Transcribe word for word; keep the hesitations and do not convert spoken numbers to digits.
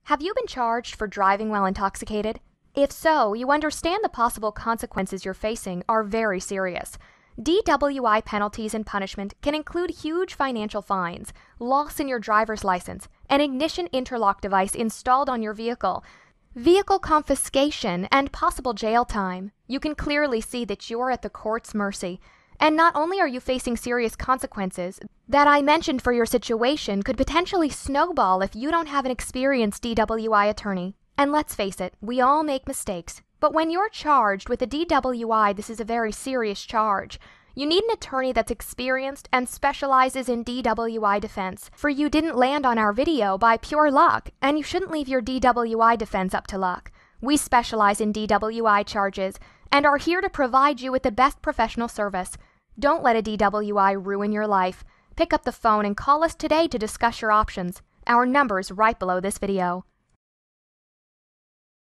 Have you been charged for driving while intoxicated? If so, you understand the possible consequences you're facing are very serious. D W I penalties and punishment can include huge financial fines, loss in your driver's license, an ignition interlock device installed on your vehicle, vehicle confiscation, and possible jail time. You can clearly see that you're at the court's mercy. And not only are you facing serious consequences, that I mentioned for your situation could potentially snowball if you don't have an experienced D W I attorney. And let's face it, we all make mistakes. But when you're charged with a D W I, this is a very serious charge. You need an attorney that's experienced and specializes in D W I defense, for you didn't land on our video by pure luck, and you shouldn't leave your D W I defense up to luck. We specialize in D W I charges and are here to provide you with the best professional service. Don't let a D W I ruin your life. Pick up the phone and call us today to discuss your options. Our number's right below this video.